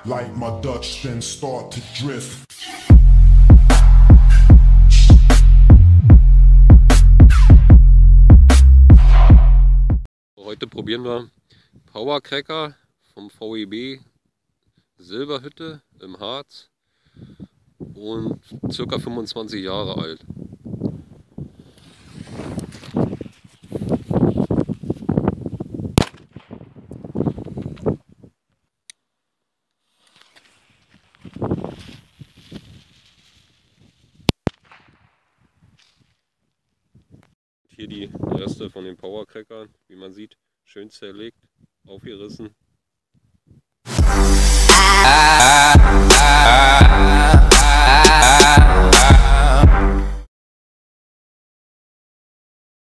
like my Dutch then start to drift. Heute probieren wir Powercracker vom VEB Silberhütte im Harz und ca. 25 Jahre alt. Hier die Reste von den Powercrackern, wie man sieht, schön zerlegt, aufgerissen.